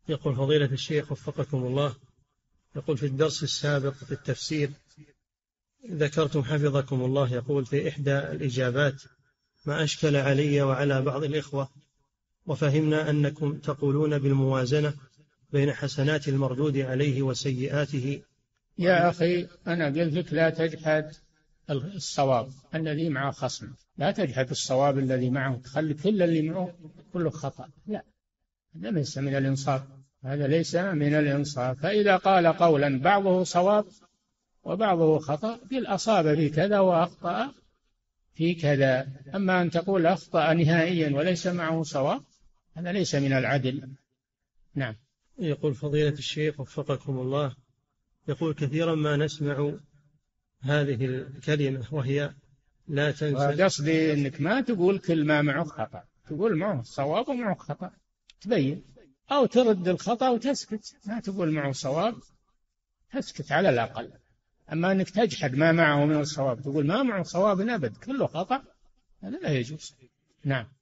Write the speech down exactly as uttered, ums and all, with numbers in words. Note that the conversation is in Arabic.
يقول فضيلة الشيخ وفقكم الله، يقول في الدرس السابق في التفسير ذكرتم حفظكم الله، يقول في إحدى الإجابات ما أشكل علي وعلى بعض الإخوة، وفهمنا أنكم تقولون بالموازنة بين حسنات المردود عليه وسيئاته. يا أخي أنا قلت لك لا تجحد الصواب الذي مع خصم، لا تجحد الصواب الذي معه تخلي كل اللي معه كله خطأ، لا، هذا ليس من الإنصاف، هذا ليس من الإنصاف. فإذا قال قولا بعضه صواب وبعضه خطأ قل أصاب في كذا وأخطأ في كذا. أما أن تقول أخطأ نهائيا وليس معه صواب هذا ليس من العدل. نعم. يقول فضيلة الشيخ وفقكم الله، يقول كثيرا ما نسمع هذه الكلمة وهي لا تنسى. قصدي أنك ما تقول كل ما معه خطأ، تقول معه صواب ومعه خطأ تبين، أو ترد الخطأ وتسكت، ما تقول معه صواب، تسكت على الأقل. أما أنك تجحد ما معه من الصواب تقول ما معه صواب أبد كله خطأ، هذا لا يجوز. نعم.